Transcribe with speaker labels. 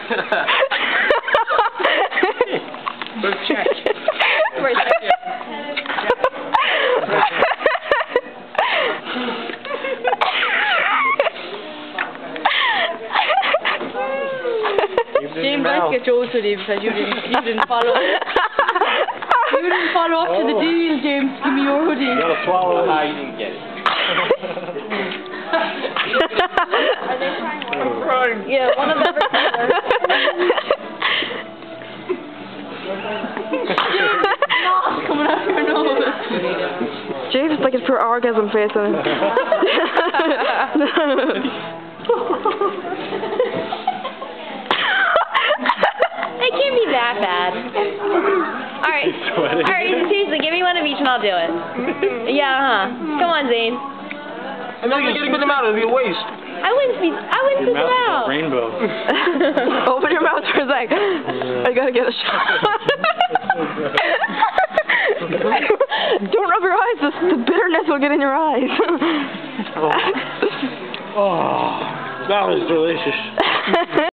Speaker 1: Good check.
Speaker 2: Where's James, let's get Joe to leave because you didn't follow. You didn't follow up to the deal, James. Give me your hoodie.
Speaker 1: You gotta swallow it. You didn't get it.
Speaker 2: I'm crying. Yeah, one of them. James, coming out your nose.
Speaker 3: James, it's like his pure orgasm face on it.
Speaker 2: It can't be that bad. Alright, seriously, give me one of each and I'll do it. Yeah, Come on, Zane.
Speaker 1: I'm not gonna spit them out, it'll be a waste.
Speaker 2: I wouldn't spit them out.
Speaker 1: Rainbow.
Speaker 3: Open your mouth for a sec. I gotta get a shot. Don't rub your eyes, the bitterness will get in your eyes.
Speaker 1: Oh, that was delicious.